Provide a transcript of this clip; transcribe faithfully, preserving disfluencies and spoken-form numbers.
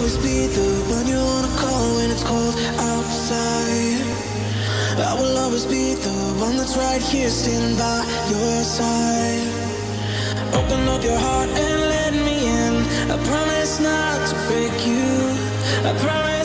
always be the one you wanna call when it's cold outside. I will always be the one that's right here standing by your side. Open up your heart and let me in. I promise not to break you. I promise